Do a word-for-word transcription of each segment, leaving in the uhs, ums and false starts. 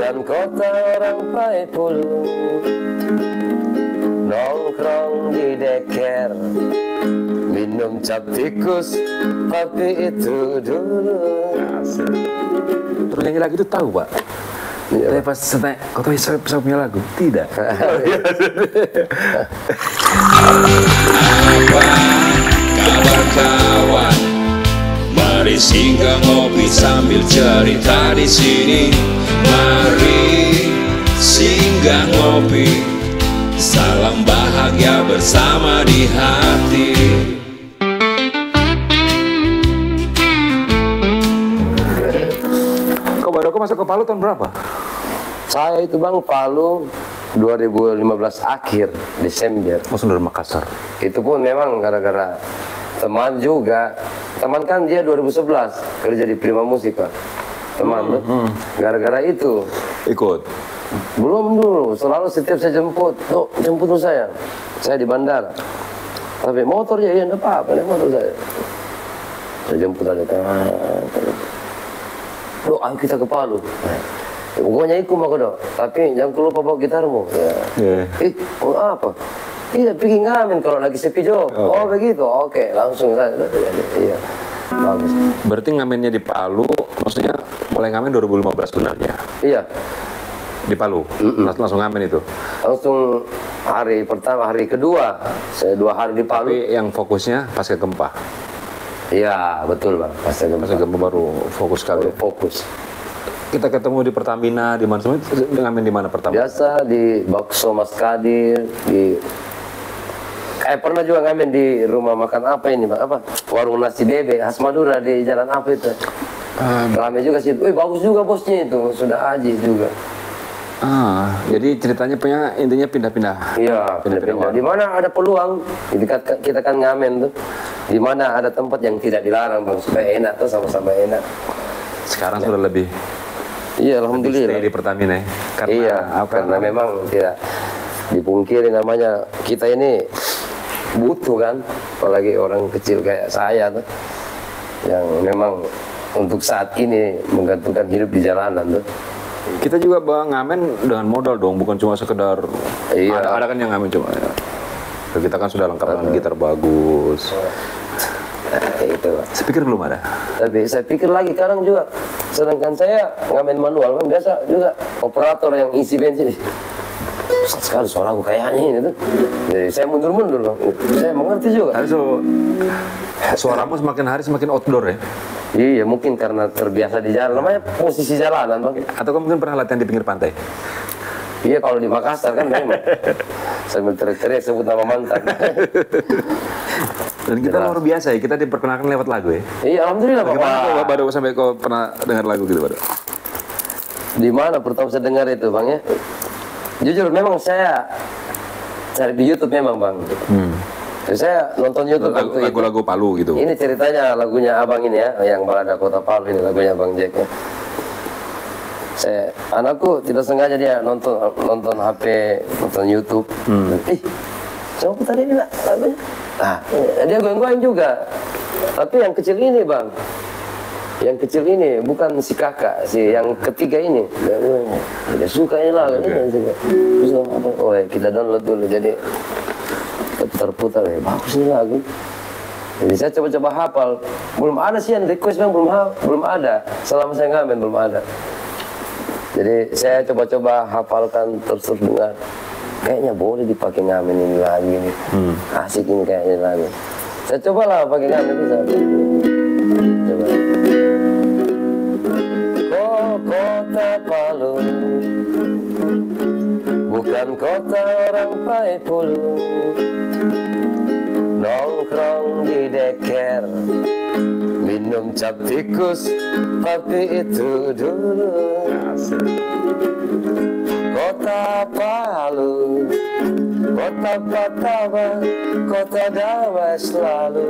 bukan kota orang Paipulu, nongkrong di deker, minum cap tikus, tapi itu dulu. Terus nyanyi lagu itu tahu Pak? Iya. Tapi pas saya kau tahu saya, saya punya lagu? Tidak. Apa kabar kawan? Mari singgah ngopi sambil cerita di sini. Mari singgah ngopi, salam bahagia bersama di hati. Kau baru kau masuk ke Palu tahun berapa? Saya itu Bang Palu dua ribu lima belas akhir Desember. Masuk dari Makassar. Itu pun memang gara-gara teman juga. Teman kan dia dua ribu sebelas kerja di Prima Musika. Teman tuh. Hmm, hmm. Gara-gara itu ikut. Belum dulu, selalu setiap saya jemput, tuh jemput tuh saya. Saya di bandara. Tapi motor ya, iya enggak apa-apa, naik motor saya. Saya jemput ada tangan. Loh, ayo kita ke Palu. Pokoknya ikut aku dong, tapi jangan lupa bawa gitarmu. Ya. Yeah. Ih, mau apa? Iya, pergi ngamen kalau lagi sepi Jo. Okay. Oh begitu, oke, langsung saya. Iya, bagus. Berarti ngamennya di Palu, maksudnya mulai ngamen dua ribu lima belas sebenarnya? Iya. Di Palu, mm-mm. langsung ngamen itu? Langsung hari pertama, hari kedua, saya dua hari di Palu. Tapi yang fokusnya pasca gempa? Iya, betul Bang, pasca gempa. Pasca gempa baru fokus kali. Baru fokus. Kita ketemu di Pertamina, di mana semua? Ngamen di mana Pertamina? Biasa di Bakso Mas Kadir, di eh pernah juga ngamen di rumah makan apa ini Bang? Apa? Warung nasi bebek khas Madura di jalan apa itu? Um, Rame juga sih. Wih, bagus juga bosnya itu, sudah Aji juga. Ah, jadi ceritanya punya intinya pindah-pindah. Iya, pindah-pindah. Di mana ada peluang, kita, kita kan ngamen tuh. Di mana ada tempat yang tidak dilarang Bang, supaya enak tuh, sama-sama enak. Sekarang ya. Sudah lebih. Iya, alhamdulillah. Stay di Pertamina ya. Karena iya, apa? Karena memang tidak dipungkiri namanya kita ini butuh kan, apalagi orang kecil kayak saya tuh, yang memang untuk saat ini menggantungkan hidup di jalanan tuh. Kita juga bang ngamen dengan modal dong, bukan cuma sekedar. Iya. Ada, ada kan yang ngamen cuma. Ya. Kita kan sudah lengkap dengan gitar bagus. Nah, itu. Saya pikir belum ada. Tapi saya pikir lagi sekarang juga. Sedangkan saya ngamen manual kan biasa juga operator yang isi bensin. Susah sekali suara aku kayaknya ini tuh. Jadi saya mundur-mundur Bang. Saya mengerti juga. Tapi so, suaramu semakin hari semakin outdoor ya? Iya, mungkin karena terbiasa di jalan. Namanya posisi jalanan Bang. Atau kamu mungkin pernah latihan di pinggir pantai? Iya, kalau di Makassar kan memang. Sambil teriak-teriak sebut nama mantan. Dan kita luar biasa ya, kita diperkenalkan lewat lagu ya? Iya, alhamdulillah Pak. Bagaimana baru sampai kau pernah dengar lagu gitu baru? Di mana pertama saya dengar itu Bang ya? Jujur memang saya cari di YouTube memang Bang. Hmm. Saya nonton YouTube lagu-lagu Palu gitu. Ini ceritanya lagunya Abang ini ya, yang Balada Kota Palu ini lagunya Bang Jack ya. Saya, anakku tidak sengaja dia nonton nonton H P, nonton YouTube. Hmm. Ih, coba putar ini lah lagunya. Nah, dia goyang-goyang juga. Tapi yang kecil ini Bang, yang kecil ini bukan si kakak, si yang ketiga ini. Dia suka ini lah. Okay. Terus apa? Oh ya, kita download dulu. Jadi kita putar-putar ya, bagus nih lagu. Jadi saya coba-coba hafal. Belum ada sih yang request Bang, belum belum ada. Selama saya ngamen belum ada. Jadi saya coba-coba hafalkan terus dengar. Kayaknya boleh dipakai ngamen ini lagi nih. Hmm. Asik ini kayaknya lagu. Saya cobalah pakai ngamen itu. Coba. Oh, kota Palu, bukan kota orang Paipulu, nongkrong di deker, minum cap tikus, tapi itu dulu. Kota Palu, kota pertama, kota damai selalu.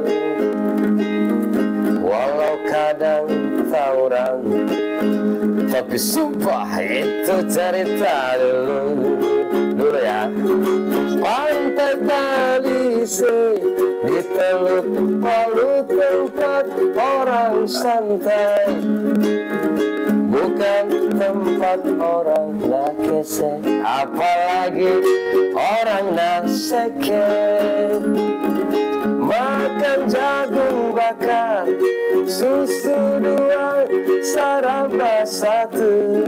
Walau kadang tawuran, tapi sumpah itu cerita dulu. Dulu ya. Pantai Talise, di Teluk Palu tempat orang santai. bukan tempat orang nak kese, apalagi orang nak seke. Makan jagung bakar, susu dua, saraba satu,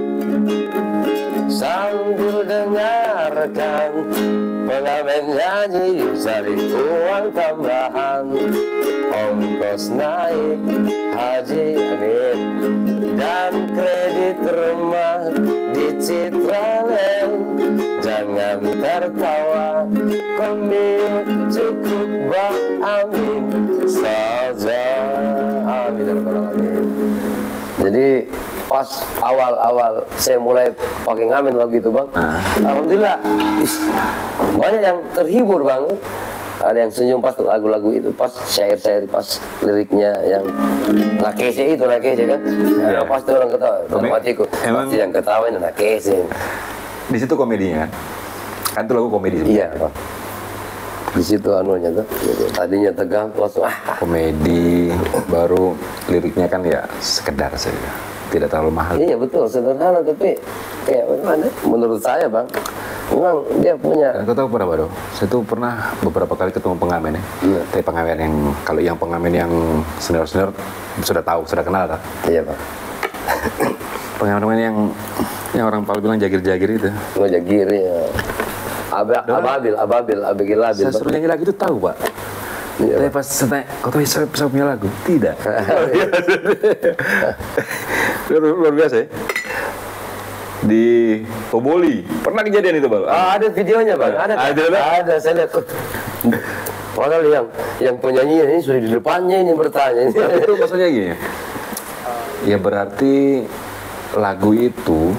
sambil dengarkan pengamen nyanyi, cari uang tambahan, ongkos naik haji amin, dan kredit rumah di Citraland. Jangan tertawa, komil cukup bang amin saja, amin dan amin. Jadi pas awal-awal saya mulai pakai ngamen lagu itu bang, ah. alhamdulillah is, banyak yang terhibur bang. Ada yang senyum pas lagu-lagu itu, pas syair-syair, pas liriknya yang nakese itu nakese kan, ya. Pasti orang ketawa. Dalam hatiku, pasti yang ketawa ini nakese. Di situ komedinya kan? Kan itu lagu komedi sebenarnya. Iya bang. Di situ anunya tuh, tadinya tegang, langsung ah. Komedi, baru liriknya kan ya sekedar saja, tidak terlalu mahal. Iya betul, sederhana tapi kayak bagaimana? Menurut saya bang, memang dia punya. Dan kau tahu berapa dong? Saya tuh pernah beberapa kali ketemu pengamen ya. Iya. Tapi pengamen yang kalau yang pengamen yang senior-senior sudah tahu, sudah kenal tak? Iya bang. Pengamen yang yang orang Palu bilang jagir-jagir itu. Oh jagir ya. Ab ababil, ababil, ababil, ababil. Saya suruh nyanyi lagu itu tahu pak. Iya, tapi pas saya tanya, kau tahu saya, saya punya lagu? Tidak. luar, luar biasa ya. Di Toboli pernah kejadian itu bang? Ah, ada videonya bang, ada, ada, ada, ada saya lihat. Padahal yang yang penyanyi ini sudah di depannya ini bertanya. Itu maksudnya gini. Ya berarti lagu itu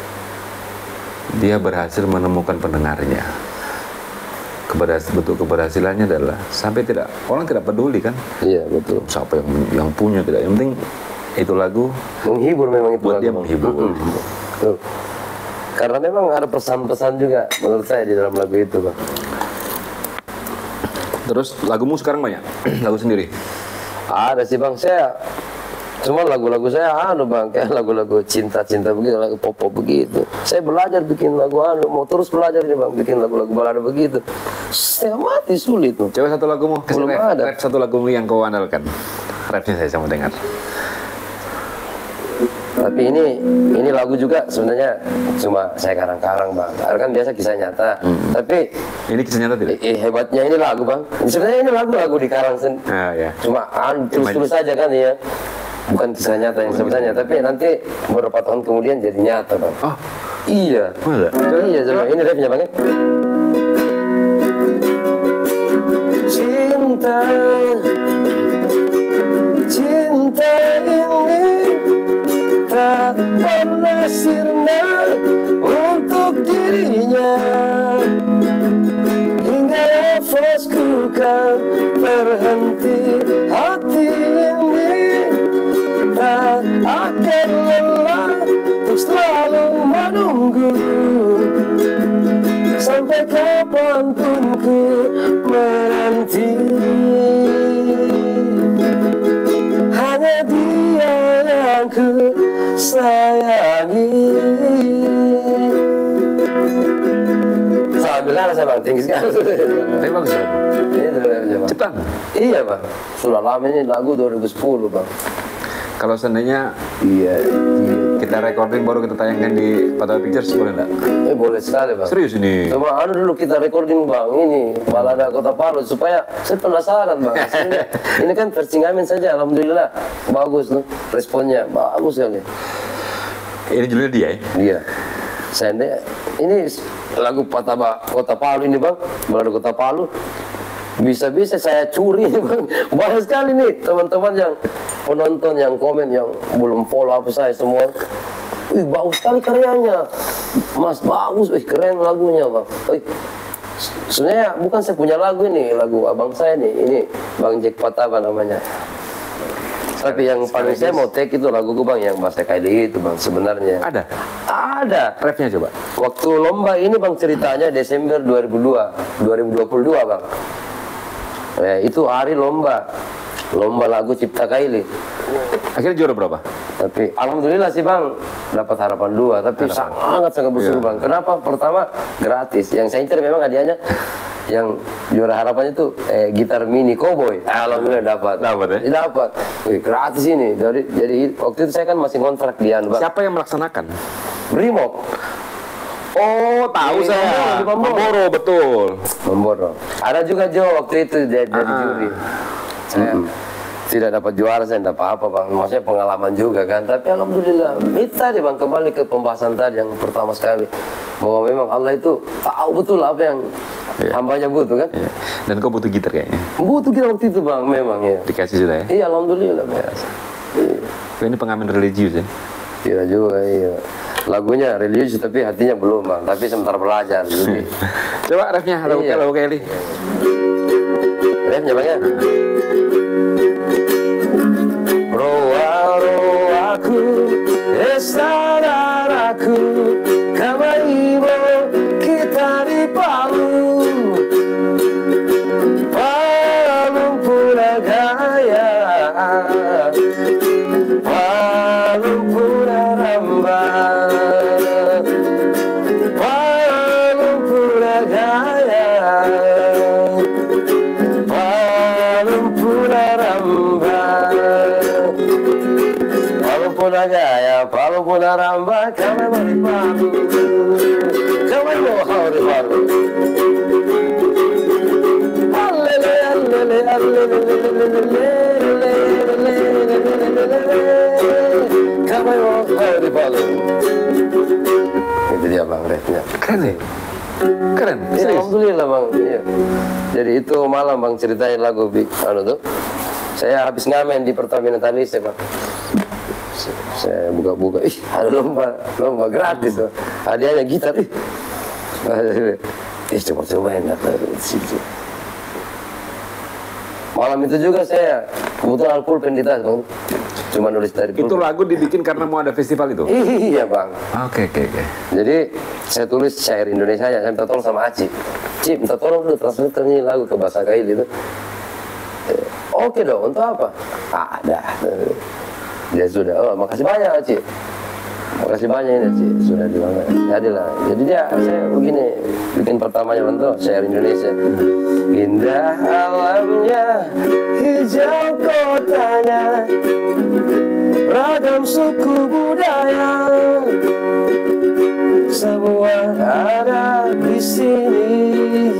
dia berhasil menemukan pendengarnya. Keberhasil, bentuk keberhasilannya adalah sampai tidak orang tidak peduli kan? Iya betul. Siapa yang yang punya tidak? Yang penting itu lagu menghibur, memang itu buat lagu dia menghibur. Mm-hmm. Betul. Karena memang ada pesan-pesan juga menurut saya di dalam lagu itu bang. Terus lagumu sekarang banyak? Lagu sendiri? Ada sih bang, saya cuma lagu-lagu saya anu bang, kayak lagu-lagu cinta-cinta begitu, lagu pop-pop begitu. Saya belajar bikin lagu anu, mau terus belajar ini bang, bikin lagu-lagu balada begitu. Setengah mati sulit tuh. Coba satu lagumu, belum rap, ada. Rap satu lagumu yang kau andalkan. Rapnya saya sama dengar. Tapi ini ini lagu juga sebenarnya cuma saya karang-karang bang. Karena kan biasa kisah nyata. Hmm. Tapi ini kisah nyata tidak? Eh, hebatnya ini lagu bang. Sebenarnya ini lagu-lagu dikarang sendiri. Ah, ya. Cuma anu terus-terus saja kan ya. Bukan kisah nyata yang sebenarnya, tapi nanti beberapa tahun kemudian jadi nyata bang. Oh iya. Masa? Iya coba ini rapnya bang. Cinta, cinta ini tak pernah sirna untuk dirinya, hingga nafasku kan berhenti, hati ini tak akan lelah untuk selalu menunggu sampai kapanpun ku menanti. Hanya dia yang ku sayangi. Sambil nada saya bang, tinggi sekali. Tapi bagus ya? Cepat. Iya bang, sudah lama ini lagu dua ribu sepuluh bang. Kalau seandainya iya, iya, kita recording baru kita tayangkan di Patawa Pictures boleh enggak? Eh boleh sekali bang. Serius ini? Cuma anu dulu kita recording bang ini balada Kota Palu supaya saya penasaran bang. Ini, ini kan versi ngamen saja, alhamdulillah bagus tuh responnya bagus sekali. Ini judulnya dia ya? Iya. Saya ini lagu Patawa Kota Palu ini bang, balada Kota Palu. Bisa-bisa saya curi bang. Banyak sekali nih teman-teman yang penonton yang komen yang belum follow apa saya semua. Wih bagus sekali karyanya, Mas bagus, wih keren lagunya bang. Wih, sebenarnya bukan saya punya lagu ini, lagu abang saya nih, ini Bang Jack Patawa namanya. Tapi yang paling saya mau take itu laguku bang yang bahasa kayak itu bang sebenarnya. Ada? Ada. Rapnya coba. Waktu lomba ini bang ceritanya Desember dua ribu dua, dua ribu dua puluh dua bang. Ya, itu hari lomba, lomba lagu Cipta Kaili. Akhirnya juara berapa? Tapi alhamdulillah sih bang, dapat harapan dua. Tapi harapan. sangat sangat besar yeah. bang. Kenapa? Pertama gratis. Yang saya incer memang hadiahnya yang juara harapan itu eh, gitar mini cowboy. Alhamdulillah dapat. Dapat ya? Dapat. Wih, gratis ini. Jadi, jadi waktu itu saya kan masih kontrak di Anu. Siapa yang melaksanakan? Brimob. Oh, tahu Ini saya. Pemboro. Pemboro, betul. Pemboro. Ada juga Jo waktu itu jadi uh -huh. juri. Saya mm -hmm. tidak dapat juara, saya tidak apa-apa bang. Maksudnya pengalaman juga kan. Tapi alhamdulillah. Itu tadi bang, kembali ke pembahasan tadi yang pertama sekali. Bahwa memang Allah itu tahu betul apa yang yeah. hambanya butuh kan. Yeah. Dan kau butuh gitar kayaknya. Butuh gitar waktu itu bang, memang ya. Dikasih sudah ya? Iya, alhamdulillah bang. Iya. Ini pengamen religius ya? Tidak juga, iya. Lagunya religius tapi hatinya belum bang. Tapi sebentar belajar. Jadi. Coba refnya, lagu iya. lagu Kelly. Refnya bang ya. Roa roaku, estadaraku, kamaibo kita di Palu, Palu pura gaya, Palu pura ramba, Palu pura gaya, Palu pura ramba. Puna gaya, Palu puna ramba, kami mau di Palu, kami mau di Palu. Allele, allele, allele, kami mau di Palu. Itu dia bang, refnya. Keren ya? Keren, ya, alhamdulillah bang. Iya. Jadi itu malam bang ceritain lagu Big Anu tuh. Saya habis ngamen di Pertamina Talise bang. Saya buka-buka, ih ada lomba, lomba gratis tuh. Hadiahnya gitar, ih. Ih coba-cobain datang di situ. Malam itu juga saya kebetulan pulpen di tas bang. Cuma nulis dari pulpen. Itu lagu dibikin karena mau ada festival itu? Iya bang. Oke oke oke. Jadi saya tulis syair Indonesia, saya minta tolong sama Aci. Ci, minta tolong dulu translator ini lagu ke bahasa Kaili itu. Oke dong, untuk apa? Ada. Dia sudah, oh makasih banyak Ci. Makasih banyak ini Ci, sudah dibangun. Jadilah. Jadi dia, saya begini, bikin pertamanya bentuk syair Indonesia. Indah alamnya, hijau kotanya, ragam suku budaya, semua ada di sini,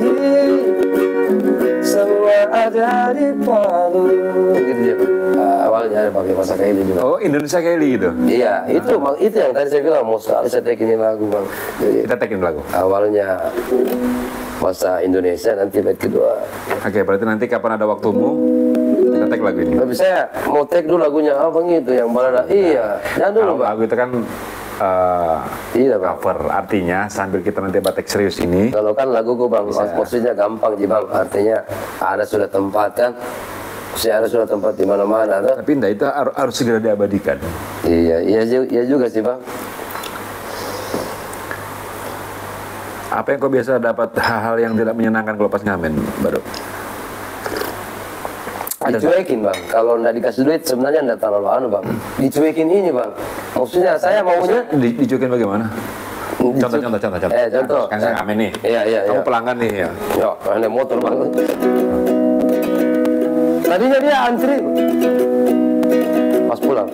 semua ada di Palu. Gitu dia. Awalnya ada pakai bahasa Kaili juga. Oh, Indonesia Kaili gitu? Iya, itu bang, itu yang tadi saya bilang mau sekali saya tekinin lagu bang. Jadi, kita tekinin lagu. Awalnya bahasa Indonesia, nanti bait kedua. Oke, berarti nanti kapan ada waktumu kita tek lagu ini. Tapi saya mau tek dulu lagunya abang itu yang balada. Iya, jangan dulu bang. Lagu itu kan uh, iya, bang. cover, artinya sambil kita nanti batek serius ini. Kalau kan laguku bang, maksudnya gampang sih bang. Artinya ada sudah tempat kan. Saya harus sudah tempat di mana-mana. Tapi enggak, itu harus, harus segera diabadikan. Iya, iya, iya juga sih bang. Apa yang kau biasa dapat hal-hal yang tidak menyenangkan kalau pas ngamen, baru? Dicuekin bang. Kalau nggak dikasih duit sebenarnya nggak terlalu anu bang. Dicuekin ini bang. Maksudnya saya maunya. Di, dicuekin bagaimana? Contoh, contoh, contoh, contoh. Eh, contoh. Kan saya ngamen nih. Iya, iya. Kamu iya. pelanggan nih ya. Yo, ada motor bang. Tadinya dia antri pas pulang.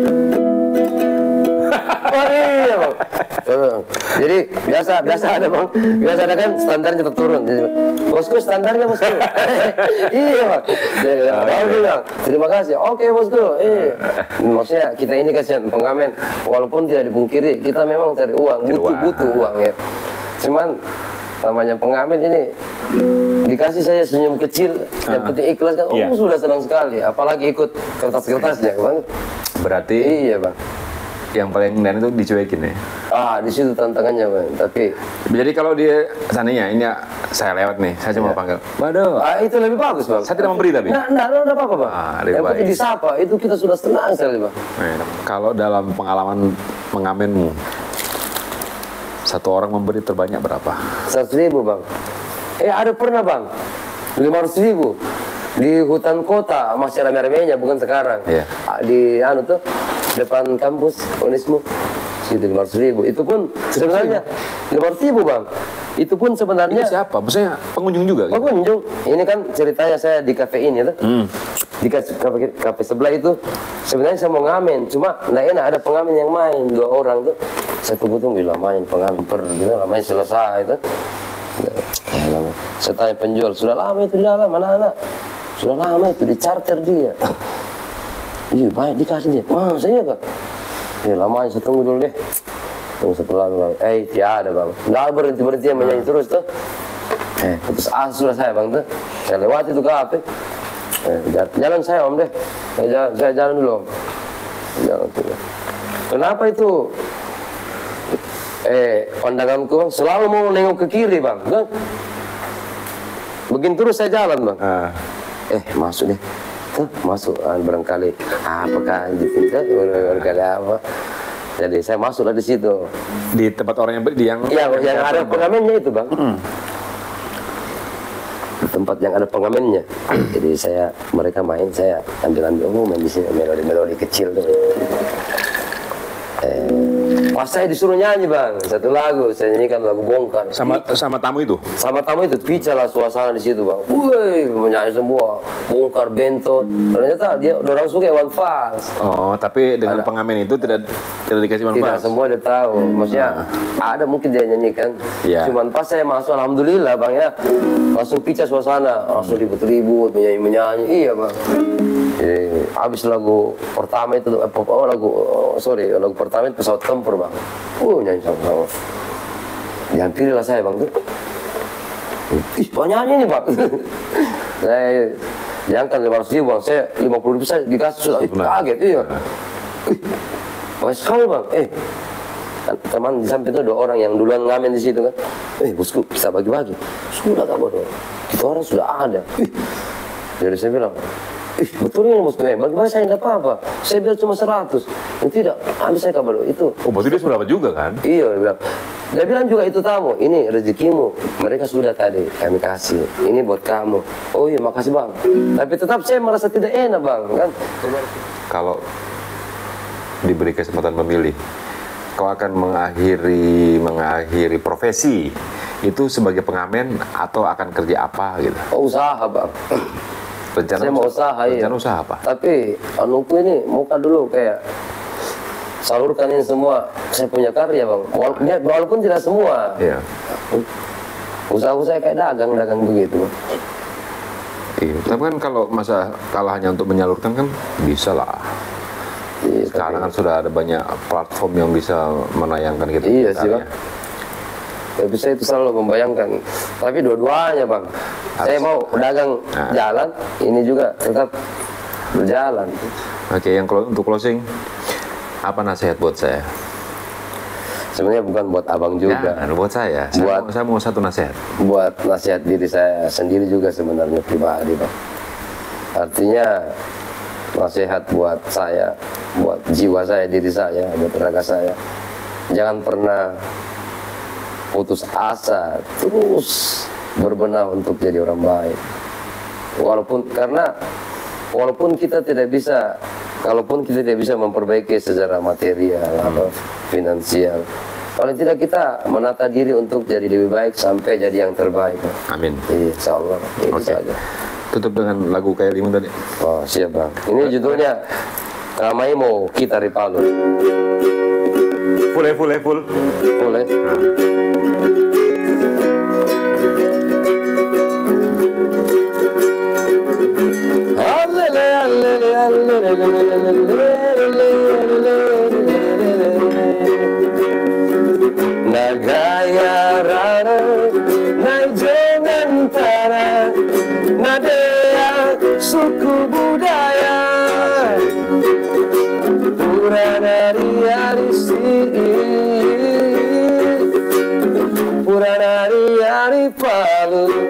Oh iya bang. Jadi biasa biasa ada bang. Biasa ada kan standarnya tetap turun. Bosku standarnya bosku. Iya bang. Dia bilang terima kasih. Oke bosku. Eh maksudnya kita ini kasihan pengamen. Walaupun tidak dipungkiri kita memang cari uang, butuh butuh uang ya. Cuman namanya pengamen ini dikasih saya senyum kecil, yang penting ikhlas kan, oh yeah. Sudah senang sekali, apalagi ikut kertas-kertasnya bang. Berarti iya bang. Yang paling dan itu dicuekin ya? Ah, di situ tantangannya bang. Tapi jadi kalau dia sananya ini saya lewat nih, saya cuma yeah. panggil, Bado. Ah itu lebih bagus bang. Saya tidak memberi tapi. Nah, nah, nah, apa-apa bang. Ah, yang penting disapa, itu kita sudah senang sekali bang. Nah, kalau dalam pengalaman mengamenmu, satu orang memberi terbanyak berapa? Seratus ribu bang. Eh ada pernah bang, lima ratus ribu di hutan kota masih rame-ramenya, bukan sekarang. Yeah. Di anu tuh depan kampus Unismu. Itu lima ratus ribu. Itu pun sebenarnya lima ratus ribu bang. Itu pun sebenarnya. Ini siapa? Maksudnya pengunjung juga? Gitu? Pengunjung. Ini kan ceritanya saya di kafe ini tuh. Hmm. Di kafe, kafe sebelah itu sebenarnya saya mau ngamen, cuma nggak enak ada pengamen yang main dua orang tuh. Saya tunggu-tunggu lah main pengamen per, gitu, main selesai itu. Ya, lama. Saya tanya penjual, sudah lama itu di dalam, mana-mana? Sudah lama itu di charter dia. Iya, baik dikasih dia. Wah, saya kak. Ya lama saya tunggu dulu deh. Tunggu setelah bang. Eh, tidak ada bang. Nggak berhenti-berhenti yang menyanyi terus tuh. Eh, putus asa sudah saya bang tuh. Saya lewati itu kafe. Eh, jalan saya om deh. Saya jalan, saya jalan dulu om. Jalan dulu. Kenapa itu? Eh, pandanganku bang selalu mau nengok ke kiri bang, kan? Begini terus saya jalan bang. Uh. Eh, masuk deh. Tuh, masuk. Ah, barangkali apakah gitu kan? Barangkali apa? Jadi saya masuklah di situ. Di tempat orang yang yang yang, yang ada pengamennya itu bang. Mm. Di tempat yang ada pengamennya. Jadi saya mereka main, saya ambil-ambil oh main di sini melodi-melodi kecil tuh. Eh, pas saya disuruh nyanyi bang satu lagu, saya nyanyikan lagu Bongkar. Sama sama tamu itu? Sama tamu itu, pica lah suasana di situ bang. Wih, menyanyi semua Bongkar, Bentot. Ternyata dia orang suka One Fals. Oh, tapi dengan ada. Pengamen itu tidak tidak dikasih One Fals? Tidak, semua dia tahu. Maksudnya nah. ada mungkin dia nyanyikan. Ya. Cuman pas saya masuk, alhamdulillah bang ya, langsung pica suasana, langsung ribut-ribut, menyanyi-menyanyi. Iya bang. Jadi, habis lagu pertama itu, oh lagu, oh, sorry, lagu pertama itu Pesawat Tempur bang. Uh, nyanyi sama-sama. Dihampirilah saya bang tuh. Ih, banyaknya nih bang. Saya jangan lima ratus ribu bang, saya lima puluh ribu saya dikasih sudah. Ih, kaget, iya. Ih, bagus sekali bang. Eh, teman di samping itu ada orang yang duluan ngamen di situ kan. Eh, bosku bisa bagi-bagi. Sudah tak bodoh. Kita orang sudah ada. Ih, jadi saya bilang, ih betul ini bosku, eh bagaimana saya tidak apa-apa, saya bilang cuma seratus, yang tidak, habis saya kabar itu. Oh berarti dia sudah dapat juga kan? Iya, dia bilang, dia bilang juga itu tamu, ini rezekimu, mereka sudah tadi, kami kasih, ini buat kamu. Oh iya makasih bang, tapi tetap saya merasa tidak enak bang, kan? Kalau diberi kesempatan memilih, kau akan mengakhiri mengakhiri profesi itu sebagai pengamen atau akan kerja apa gitu? Oh, usaha bang. Rencana saya mau usaha, rencana iya. usaha apa? Tapi anuku ini muka dulu kayak salurkan ini semua saya punya karya bang. Walaupun, walaupun tidak semua. Iya. Usaha-usaha kayak dagang-dagang begitu. Iya. Tapi kan kalau masa kalah hanya untuk menyalurkan kan bisa lah. Iya, sekarang tapi... kan sudah ada banyak platform yang bisa menayangkan gitu. Iya sih bang. Tapi saya itu selalu membayangkan, tapi dua-duanya bang. Harus. Saya mau dagang nah. jalan, ini juga tetap berjalan. Oke, yang untuk closing, apa nasihat buat saya? Sebenarnya bukan buat abang juga. Ya, buat saya. Saya, buat, mau, saya mau satu nasihat. Buat nasihat diri saya sendiri juga sebenarnya pribadi bang. Artinya nasihat buat saya, buat jiwa saya, diri saya, buat raga saya. Jangan pernah putus asa, terus berbenah untuk jadi orang baik. Walaupun karena walaupun kita tidak bisa, kalaupun kita tidak bisa memperbaiki secara material hmm. atau finansial, paling tidak kita menata diri untuk jadi lebih baik sampai jadi yang terbaik. Amin. Insya Allah. Itu okay. saja. Tutup dengan lagu kayak Limun tadi. Oh siap bang. Ini judulnya Ramai Mau Kita Ripalu. Full ya, full ya, full. Full ya. Nagaya rara, najenantara, nadea suku budaya, Puranari arisi, Puranari aripalu.